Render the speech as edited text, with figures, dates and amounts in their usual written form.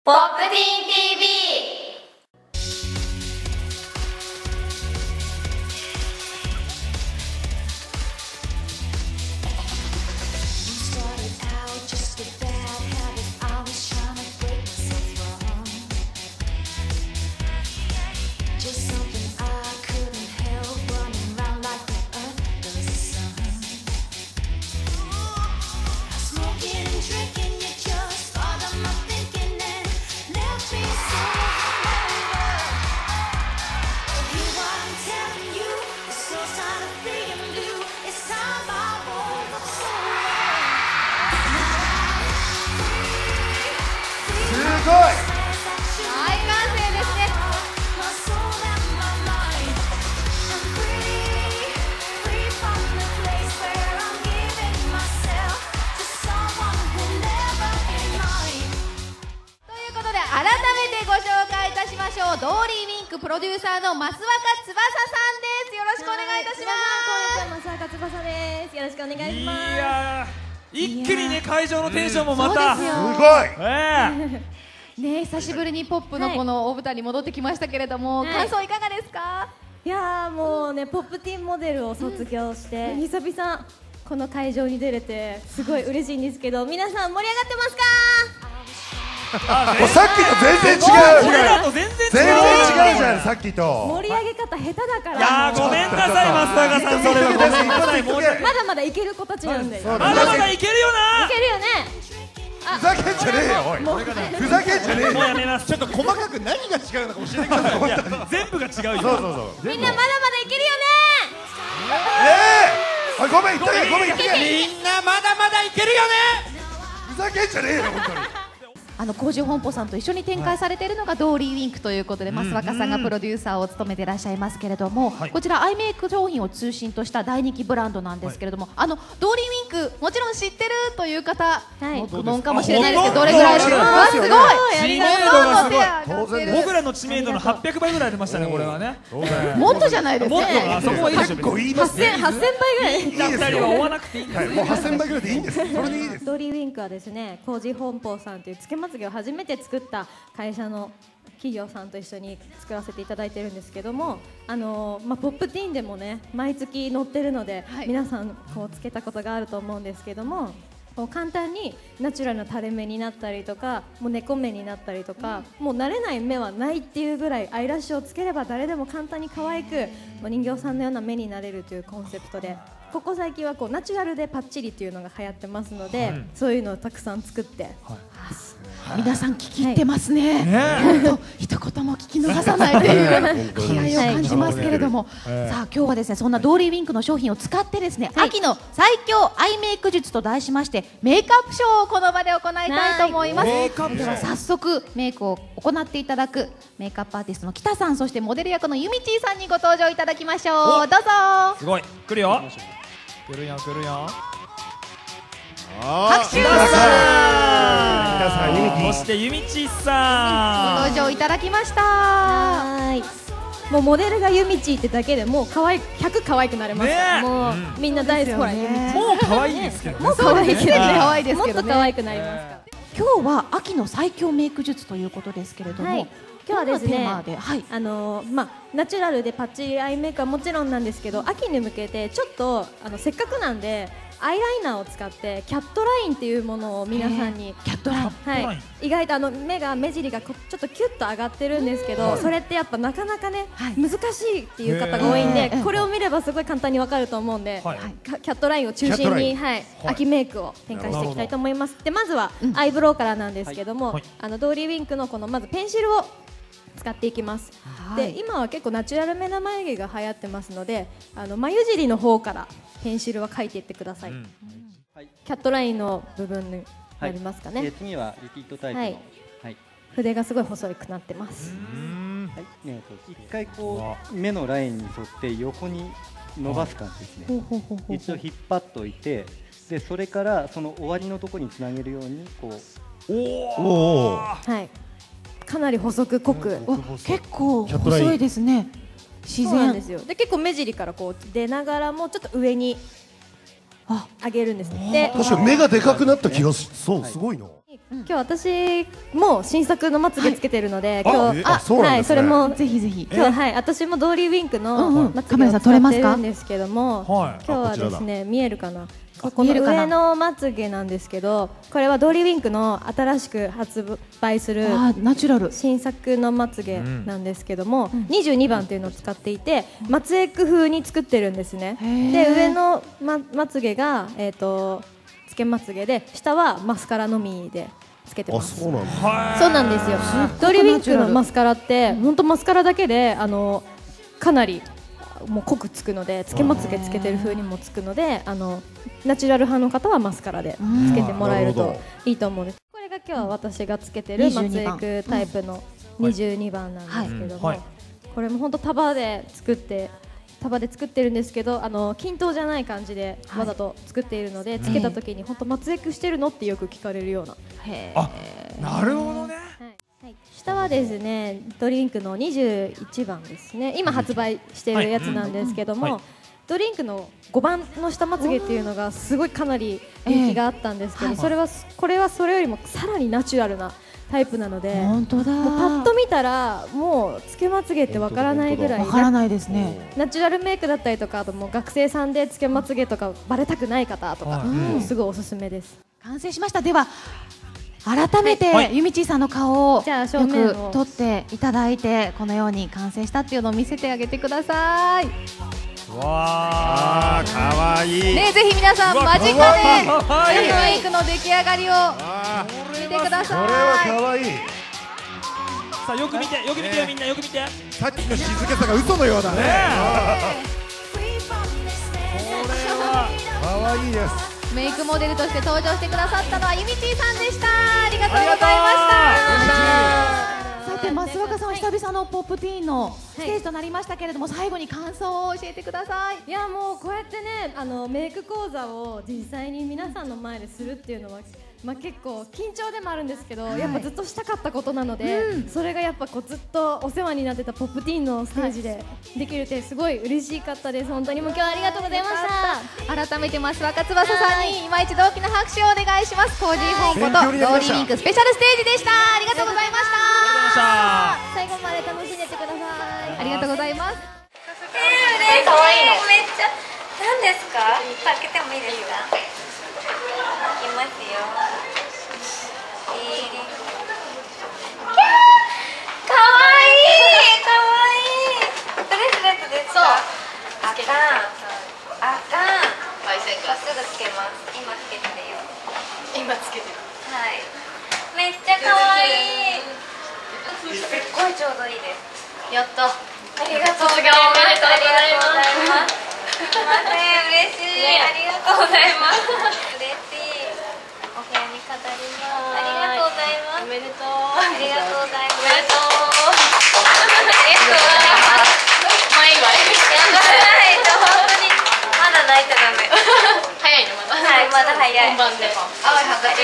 ポップティーン TV。 すごい。 大歓声ですね。ということで改めてご紹介いたしましょう。ドーリーウィンクプロデューサーの増若翼さんです。よろしくお願いいたします。 増若翼です。よろしくお願いします。 いやー、一気にね会場のテンションもまたそうですよすごい。 ね、久しぶりにポップのこの大舞台に戻ってきましたけれども、感想いかがですか？ いやーもうね、ポップティーンモデルを卒業して、久々この会場に出れてすごい嬉しいんですけど、皆さん盛り上がってますか？ もうさっきと全然違う。 俺らと全然違う全然違うじゃん、さっきと。 盛り上げ方下手だから。 いやーごめんなさい増若さん、それはごめんなさい、申し訳ない。 まだまだいける子たちなんで。いけるよまだまだいけるよな。 ね。 ふざけんじゃねえよ、おい。ふざけんじゃねえもうよ。 やめます。ちょっと細かく何が違うのか教えてください。いや全部が違うよ。 そうそうそう。 みんなまだまだいけるよあ、ごめん、言ったけ、ごめん、言ったけ。 みんなまだまだいけるよね。 ふざけんじゃねえよ、本当に。 工事本舗さんと一緒に展開されているのがドーリーウィンクということで、増若さんがプロデューサーを務めていらっしゃいますけれども、こちらアイメイク商品を中心とした大人気ブランドなんですけれども、ドーリーウィンクもちろん知ってるという方、不問かもしれないですけど、どれぐらいですか？すごい、 知名度がすごい。 当然僕らの知名度の800倍ぐらい出ましたね、これはね。 もっとじゃないですもっと、 か。 あそこはいいでしょ。 こう言いますね。 8000倍ぐらい。 みんな2人は追わなくていいんですはい、もう8000倍ぐらいでいいんです。それでいいです。 ドーリーウィンクはですね、工事本舗さんというつけまつげを初めて作った会社の企業さんと一緒に作らせていただいてるんですけども、ポップティーンでもね毎月載ってるので、皆さんこうつけたことがあると思うんですけども、こう簡単にナチュラルな垂れ目になったりとか、もう猫目になったりとか、もう慣れない目はないっていうぐらいアイラッシュをつければ誰でも簡単に可愛く、人形さんのような目になれるというコンセプトで、ここ最近はこうナチュラルでパッチリというのが流行ってますので、そういうのをたくさん作って皆さん聞き入ってますね。本当一言も聞き逃さないという気合を感じますけれども、さあ今日はですね、そんなドーリーウィンクの商品を使ってですね、秋の最強アイメイク術と題しましてメイクアップショーをこの場で行いたいと思います。では早速メイクを行っていただくメイクアップアーティストの北さん、そしてモデル役のゆみちーさんにご登場いただきましょう。どうぞ。 すごい、来るよ。来るよ来るよ。 拍手。 皆さん、ユミティ。 そしてゆみちさんご登場いただきました。 もうモデルがゆみちってだけでもう可愛い、100可愛くなれますから、もうみんな大好き。ほらゆみちもう可愛いですけどね。 もう可愛いけどね、 可愛いですもっけどね。 と可愛くなりますから。 今日は秋の最強メイク術ということですけれども、 今日はですね、 どんなテーマで、 ナチュラルでパッチリアイメイクはもちろんなんですけど、秋に向けてちょっとせっかくなんでアイライナーを使ってキャットラインっていうものを皆さんに、 キャットライン、 はい、意外と目尻がちょっとキュッと上がってるんですけど、それってやっぱなかなかね、難しいっていう方が多いんで、これを見ればすごい簡単にわかると思うんで、キャットラインを中心に、秋メイクを展開していきたいと思います。でまずはアイブロウからなんですけども、ドーリーウィンクのこのまずペンシルを使っていきます。で今は結構ナチュラルめな眉毛が流行ってますので、眉尻の方からペンシルは描いていってください。キャットラインの部分になりますかね。 次はリピートタイプの、 筆がすごい細くなってます。 一回こう目のラインに沿って横に伸ばす感じですね。一度引っ張っておいて、でそれからその終わりのところにつなげるようにこう。 かなり細く濃く、 結構細いですね。自然ですよ。で結構目尻からこう出ながらもちょっと上にあげるんです。で、 確かに目がでかくなった気がそう、すごいな。 今日私も新作のまつげつけてるので、今日はい、 それもぜひぜひ。 今日私もドーリーウィンクのまつカメげを使ラさん撮れますかってるんですけども、今日はですね見えるかな。この見えるかな上のまつげなんですけど、これはドーリーウィンクの新しく発売するナチュラル新作のまつげなんですけども、22番というのを使っていて、まつエク風に作ってるんですね。で、上のまつげがつけまつげで、下はマスカラのみでつけてます。 そうなんだ。 そうなんですよ。ドーリーウィンクのマスカラって本当マスカラだけでかなりもう濃くつくので、つけまつげつけてる風にもつくので、ナチュラル派の方はマスカラでつけてもらえるといいと思うんです。これが今日私がつけてるまつエクタイプの22番なんですけども、これも本当束で作ってるんですけど、均等じゃない感じでわざと作っているので、つけた時に本当まつエクしてるのってよく聞かれるような。 なるほどね。 下はですね、ドリンクの21番ですね。今発売しているやつなんですけども、ドリンクの5番の下まつげっていうのがすごいかなり人気があったんですけど、これはそれよりもさらにナチュラルなタイプなので、 本当だ。 もうパッと見たらもうつけまつげってわからないぐらい、 わからないですね。 ナチュラルメイクだったりとか、あともう学生さんでつけまつげとかバレたくない方とか、もうすぐおすすめです。 完成しました。では改めてゆみちーさんの顔をよく撮っていただいて、このように完成したっていうのを見せてあげてください。 わあ、かわいい。 ね、ぜひ皆さん間近でメイクの出来上がりを見てください。 これは可愛い。 さあ、よく見てよみんな、よく見て。 さっきの静けさが嘘のようだね。 これは可愛いです。 メイクモデルとして登場してくださったのはゆみちーさんでした。ありがとうございました。さて、増若さんは久々のポップティーンのステージとなりましたけれども、最後に感想を教えてください。 いや、もうこうやってね、メイク講座を実際に皆さんの前でするっていうのは、結構緊張でもあるんですけど、やっぱずっとしたかったことなので、それがやっぱこうずっとお世話になってたポップティーンのステージでできるってすごい嬉しかったです。本当にもう今日はありがとうございました。 改めて増若翼さんに今一度大きな拍手をお願いします。コージー本舗とドーリーウィンクスペシャルステージでした。ありがとうございました。 最後まで楽しんでってください。 ありがとうございます。 嬉しい。可愛いの。めっちゃ。何ですか？開けてもいいですか？いきますよ。かわいい。かわいい。ブレスレットですか？あかん。あかん。すぐつけます。今つけてるよ。今つけてる。はい。めっちゃかわいい。すっごいちょうどいいです。やった。ありがとうございます。ありがとうございます。すみません、嬉しい。ありがとうございます。嬉しい。お部屋に飾ります。ありがとうございます。おめでとう。ありがとうございます。おめでとう。ありがとうございます。前祝い。やばい。本当にまだ泣いちゃダメ。早いのまだ。はい、まだ早い。本番で。あ、早